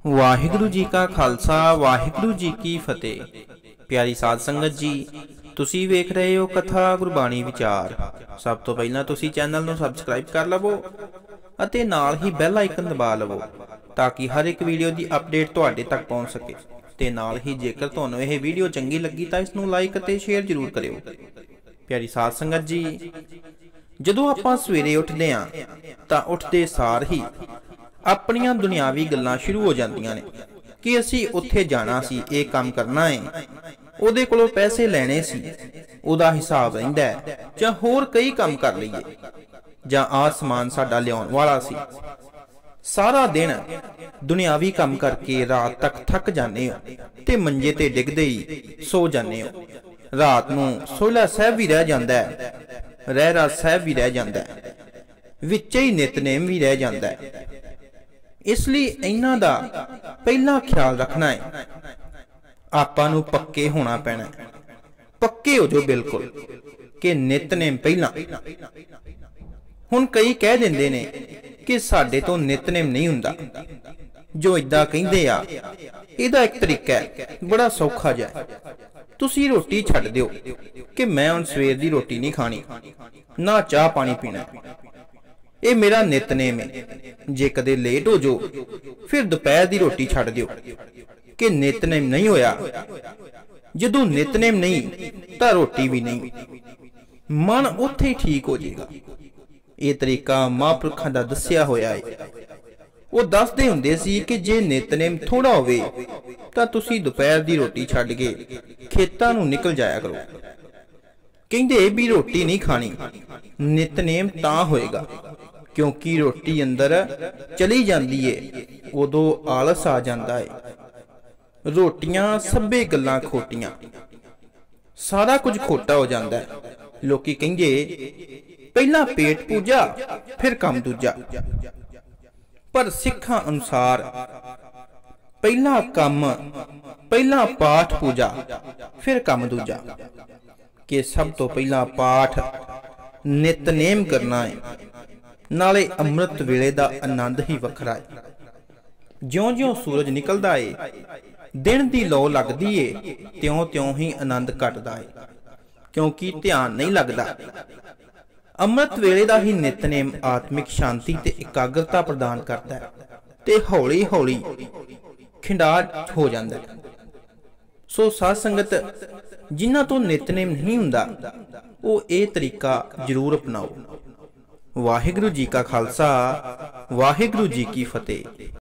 वाहिगुरु जी का खालसा वाहिगुरु जी की फतेह। प्यारी साध संगत जी, तुसी वेख रहे हो कथा गुरबाणी विचार। सब तो पहला तुसी चैनल नूं सबसक्राइब कर लवो अते नाल ही बैल आइकन दबा लवो ताकि हर एक वीडियो की अपडेट तुहाडे तक पहुंच सके। ते नाल ही जेकर तुहानूं यह वीडियो चंगी लगी तो इसनूं लाइक अते शेयर जरूर करियो। प्यारी साध संगत जी, जदों आपां सवेरे उठदे हां तां उठदे सार ही अपनियां दुनियावी गल्लां शुरू हो जांदियां ने कि असी उत्थे जाना सी, ये काम करना है, उहदे कोलों पैसे लैणे सी, उहदा हिसाब रहिंदा है, जां होर कई काम कर लईए, जां आ समान साडा लियाउण वाला सी। सारा दिन दुनियावी काम करके रात तक थक जाने हो ते मंजे ते डिगदे ही सो जाने हो। रात नूं सोहला साहब भी रह जांदा है, रहरास साहब भी रह जांदा है, विच ही नितनेम भी रह जांदा है। इसलिए इन्हां दा पहला ख्याल रखना है, आपां नूं पक्के होना पैना है। पक्के हो जो बिल्कुल कि नितनेम पहला। हुण कई कह दिंदे ने कि साडे तो नितनेम नहीं हुंदा। जो इदां कहिंदे आ, इहदा एक तरीका है, बड़ा सौखा जिहा। तुसी रोटी छड्ड दिओ कि मैं हुण सवेर दी रोटी नहीं खानी, ना चाह पानी पीना, ये मेरा नितनेम है। जे कदे लेट हो जो फिर दोपहर दी रोटी छड्ड दिओ कि नितनेम नहीं होया। जदों नितनेम नहीं तां रोटी भी नहीं, मन उत्थे ही ठीक हो जाएगा। ये तरीका महापुरखां दा दस्सिया होया है। वो दसदे हुंदे सी कि जे नितनेम थोड़ा होवे तां तुसी दोपहर दी रोटी छड्ड के खेतां नूं निकल जाया करो। कहंदे भी रोटी नहीं खानी, नितनेम तां होएगा क्योंकि रोटी अंदर चली जाती है, उदों आलस आ जाता है। रोटियां सभे गल्लां खोटियां, सारा कुछ खोटा हो जाता है। लोकी कहिंदे पहला पेट पूजा फिर काम दूजा, पर सिखां अनुसार पहला काम, पहला पाठ पूजा फिर काम दूजा। कि सब तो पहला पाठ नितनेम करना है, नाले अमृत वेले दा आनंद ही वखरा है। ज्यों ज्यों सूरज निकलदा है, दिन दी लौ लगदी है, त्यों त्यों ही आनंद घटदा है, क्योंकि ध्यान नहीं लगदा। अमृत वेले दा ही नितनेम आत्मिक शांति ते एकाग्रता प्रदान करता है ते हौली हौली खिंडार हो जाता है। सो साध संगत, जिन्हां तो नितनेम नहीं हुंदा वो ये तरीका जरूर अपनाओ। वाहिगुरु जी का खालसा वाहिगुरु जी की फतेह।